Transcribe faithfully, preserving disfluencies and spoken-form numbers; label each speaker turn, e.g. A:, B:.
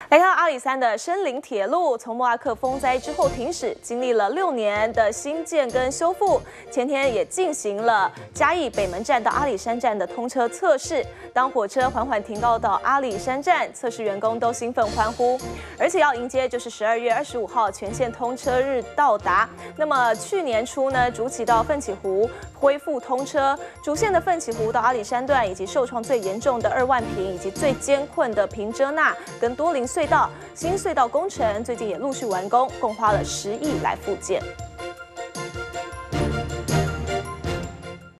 A: 来看阿里山的深林铁路，从莫拉克风灾之后停驶，经历了六年的新建跟修复，前天也进行了嘉义北门站到阿里山站的通车测试。当火车缓缓停靠到阿里山站，测试员工都兴奋欢呼，而且要迎接就是十二月二十五号全线通车日到达。那么去年初呢，竹崎到奋起湖恢复通车，主线的奋起湖到阿里山段，以及受创最严重的二万坪，以及最艰困的平遮纳跟多林隧道，新隧道工程最近也陆续完工，共花了十亿来复建。